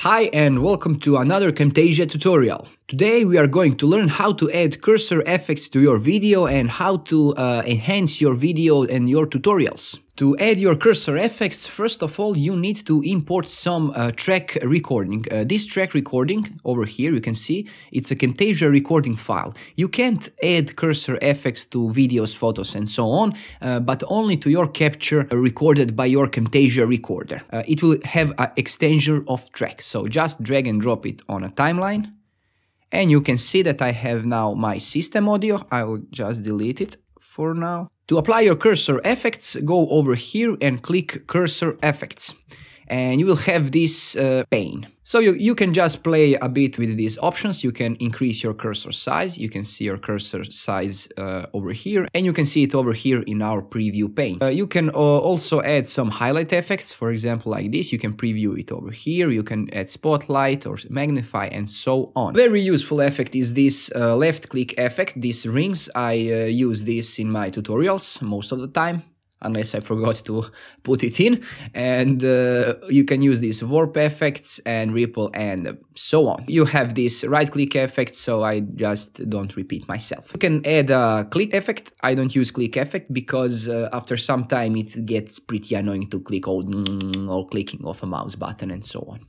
Hi and welcome to another Camtasia tutorial. Today we are going to learn how to add cursor effects to your video and how to enhance your video and your tutorials. To add your cursor effects, first of all you need to import some track recording. This track recording over here, you can see, it's a Camtasia recording file. You can't add cursor effects to videos, photos and so on, but only to your capture recorded by your Camtasia recorder. It will have an extension of track, so just drag and drop it on a timeline. And you can see that I have now my system audio. I will just delete it for now. To apply your cursor effects, go over here and click Cursor Effects. And you will have this pane. So you can just play a bit with these options. You can increase your cursor size. You can see your cursor size over here. And you can see it over here in our preview pane. You can also add some highlight effects. For example, like this. You can preview it over here. You can add spotlight or magnify and so on. Very useful effect is this left click effect. These rings. I use this in my tutorials most of the time, unless I forgot to put it in, and you can use these warp effects and ripple and so on. You have this right click effect, so I just don't repeat myself. You can add a click effect. I don't use click effect because after some time it gets pretty annoying to click or clicking off a mouse button and so on.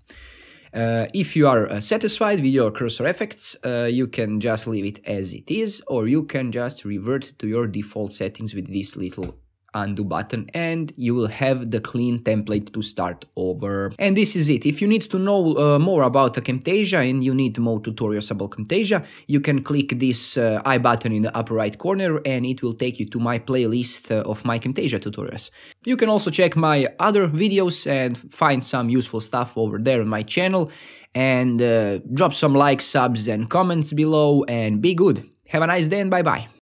If you are satisfied with your cursor effects, you can just leave it as it is, or you can just revert to your default settings with this little undo button and you will have the clean template to start over. And this is it. If you need to know more about Camtasia and you need more tutorials about Camtasia, you can click this I button in the upper right corner and it will take you to my playlist of my Camtasia tutorials. You can also check my other videos and find some useful stuff over there on my channel, and drop some likes, subs and comments below, and be good. Have a nice day and bye bye.